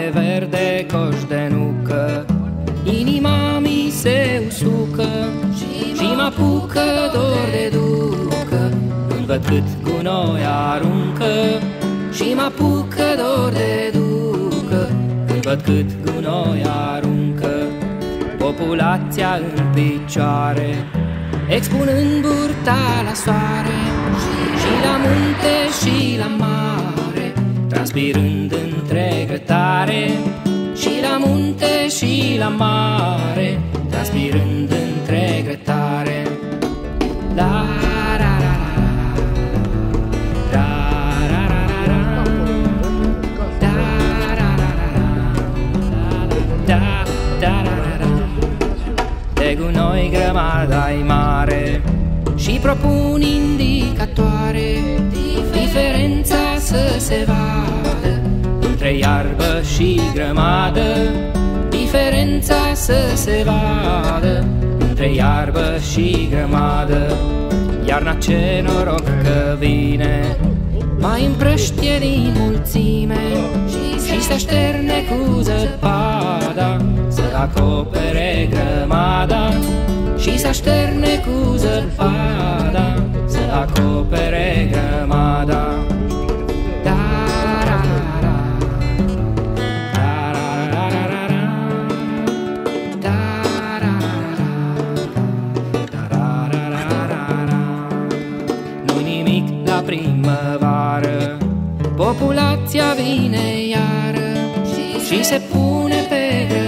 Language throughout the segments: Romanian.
foaie verde, coș de nucă, inima mi se usucă și mă apucă dor de ducă, când văd cât gunoi aruncă. Și mă apucă dor de ducă, când văd cât gunoi aruncă. Populația în picioare, expunând burta la soare, și la munte și la mare, transpirând între grătare. Și la munte și la mare, transpirând între grătare. La ra ra ra ra ra ra ra ra. De gunoi grămada-i mare și propun indicatoare, diferența să se vadă între iarbă și grămadă. Diferența să se vadă între iarbă și grămadă. Iarna ce noroc că vine, mai împrăștie din mulțime și se așterne cu zăpada să acopere grămada. Și se așterne cu zăpada să acopere grămada. Primăvară, populația vine iară și se pune pe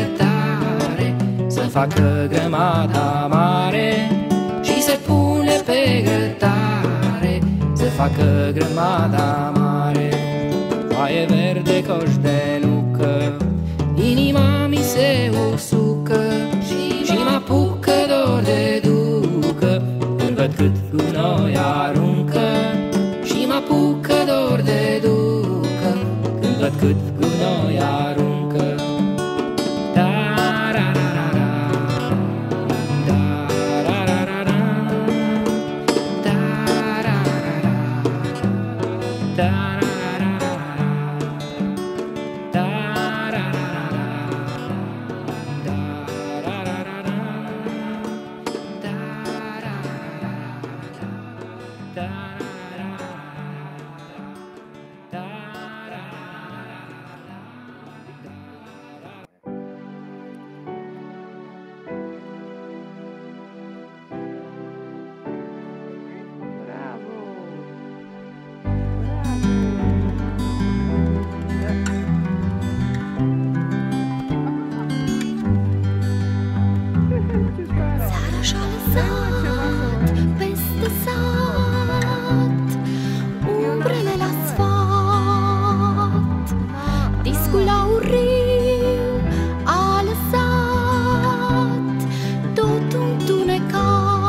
grătare să facă grămada mare. Și se pune pe grătare să facă grămada mare. Foaie verde, coș de nucă, inima mi se usucă și mă apucă dor de ducă, când văd cât gunoi aruncă. Și mă apucă dor de ducă, când văd cât gunoi aruncă.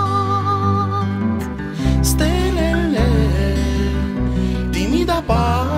Stelele, timida pare